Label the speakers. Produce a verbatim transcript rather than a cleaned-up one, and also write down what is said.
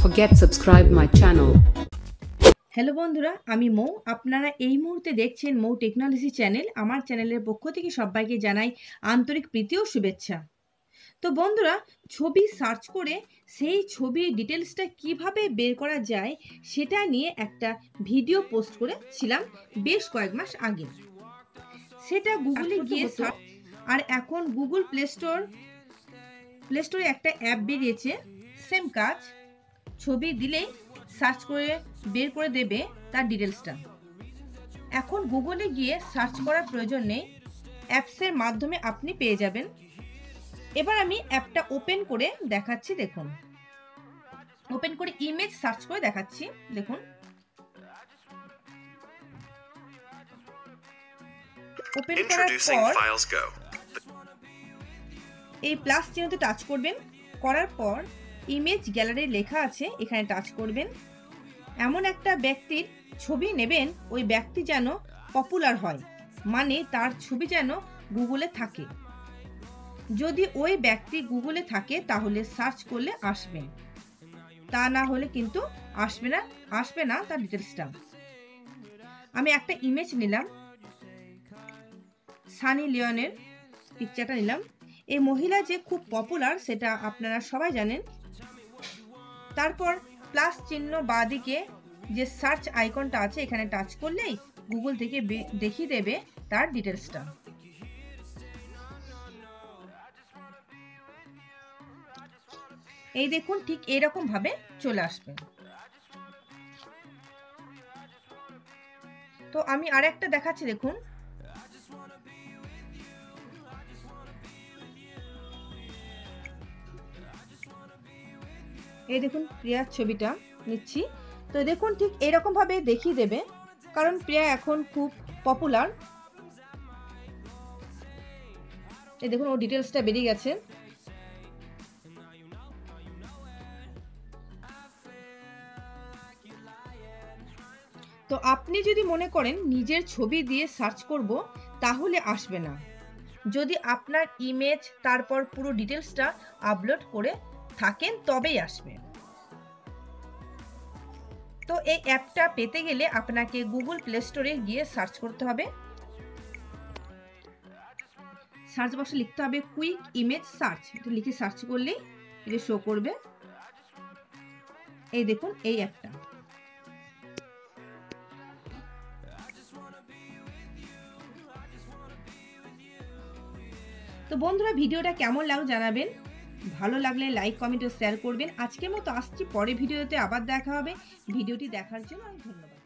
Speaker 1: forget subscribe my channel.
Speaker 2: Hello বন্ধুরা, আমি মৌ। আপনারা এই মুহূর্তে দেখছেন মৌ টেকনোলজি চ্যানেল। আমার চ্যানেলের পক্ষ থেকে সবাইকে জানাই আন্তরিক প্রীতি ও শুভেচ্ছা। তো বন্ধুরা, ছবি সার্চ করে সেই ছবির ডিটেলসটা কিভাবে বের করা যায় সেটা নিয়ে একটা ভিডিও পোস্ট করেছিলাম বেশ কয়েক মাস আগে। সেটা গুগলে গিয়ে সার্চ, আর এখন গুগল প্লে স্টোর প্লে স্টোরে একটা অ্যাপ বেরিয়েছে, সেম কাজ। ছবি দিলেই সার্চ করে বের করে দেবে তার ডিটেলসটা। এখন গুগলে গিয়ে সার্চ করার প্রয়োজন নেই, অ্যাপসের মাধ্যমে আপনি পেয়ে যাবেন। এবার আমি অ্যাপটা ওপেন করে দেখাচ্ছি। দেখুন, ওপেন করে ইমেজ সার্চ করে দেখাচ্ছি। দেখুন, ওপেন করার পর এই প্লাস চিহ্নতে টাচ করবেন। করার পর ইমেজ গ্যালারি লেখা আছে, এখানে টাচ করবেন। এমন একটা ব্যক্তির ছবি নেবেন, ওই ব্যক্তি যেন পপুলার হয়, মানে তার ছবি যেন গুগলে থাকে। যদি ওই ব্যক্তি গুগলে থাকে তাহলে সার্চ করলে আসবে, তা না হলে কিন্তু আসবে না আসবে না তার ডিটেলসটা। আমি একটা ইমেজ নিলাম, সানি লিওনের পিকচারটা নিলাম। এই মহিলা যে খুব পপুলার সেটা আপনারা সবাই জানেন। তারপর প্লাস চিহ্ন বাঁদিকে যে সার্চ আইকনটা আছে, এখানে টাচ করলেই গুগল থেকে দেখিয়ে দেবে তার ডিটেলসটা। এই দেখুন, ঠিক এরকম ভাবে চলে আসবে। তো আমি আর একটা দেখাচ্ছি, দেখুন। এই দেখুন, প্রিয়ার ছবিটা নিচ্ছি। তো দেখুন, ঠিক এরকম ভাবে দেখিয়ে দেবে, কারণ প্রিয়া এখন খুব পপুলার। এই দেখুন, ওর ডিটেলসটা বেরিয়ে গেছে। তো আপনি যদি মনে করেন নিজের ছবি দিয়ে সার্চ করব, তাহলে আসবে না। যদি আপনার ইমেজ তারপর পুরো ডিটেলসটা আপলোড করে থাকেন তবেই আসবে। তো এই অ্যাপটা পেতে গেলে আপনাকে গুগল প্লে স্টোরে গিয়ে সার্চ করতে হবে। সার্চ বক্সে লিখতে হবে কুইক ইমেজ সার্চ। এটা লিখে সার্চ করলেই এটা শো করবে। এই দেখুন, এই অ্যাপটা। তো বন্ধুরা, ভিডিওটা কেমন লাগলো জানাবেন। ভালো লাগলে লাইক, কমেন্ট ও শেয়ার করবেন। আজকের মতো আসছি, পরে ভিডিওতে আবার দেখা হবে। ভিডিওটি দেখার জন্য অনেক ধন্যবাদ।